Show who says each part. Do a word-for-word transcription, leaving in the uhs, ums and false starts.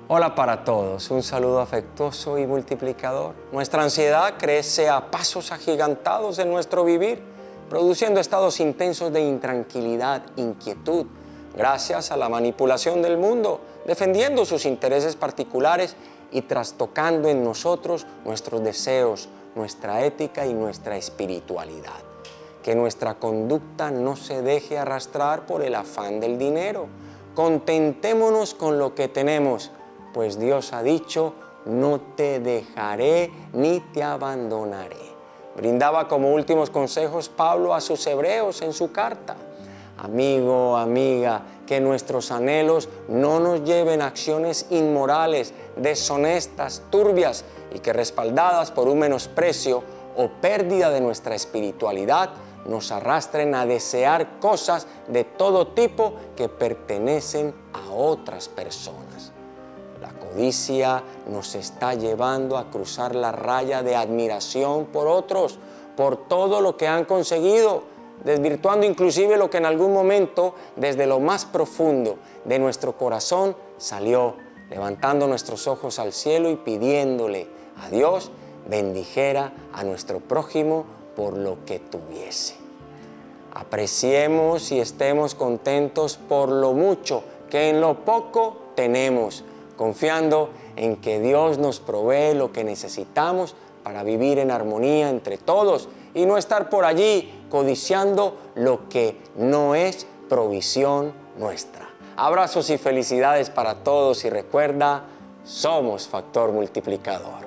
Speaker 1: Hola para todos, un saludo afectuoso y multiplicador. Nuestra ansiedad crece a pasos agigantados en nuestro vivir, produciendo estados intensos de intranquilidad, inquietud, gracias a la manipulación del mundo, defendiendo sus intereses particulares y trastocando en nosotros nuestros deseos, nuestra ética y nuestra espiritualidad. Que nuestra conducta no se deje arrastrar por el afán del dinero. Contentémonos con lo que tenemos, pues Dios ha dicho, no te dejaré ni te abandonaré. Brindaba como últimos consejos Pablo a sus hebreos en su carta. Amigo, amiga, que nuestros anhelos no nos lleven a acciones inmorales, deshonestas, turbias y que respaldadas por un menosprecio o pérdida de nuestra espiritualidad, nos arrastren a desear cosas de todo tipo que pertenecen a otras personas. La codicia nos está llevando a cruzar la raya de admiración por otros, por todo lo que han conseguido, desvirtuando inclusive lo que en algún momento, desde lo más profundo de nuestro corazón, salió, levantando nuestros ojos al cielo y pidiéndole a Dios bendijera a nuestro prójimo por lo que tuviese. Apreciemos y estemos contentos por lo mucho que en lo poco tenemos, confiando en que Dios nos provee lo que necesitamos para vivir en armonía entre todos y no estar por allí codiciando lo que no es provisión nuestra. Abrazos y felicidades para todos y recuerda, somos Factor Multiplicador.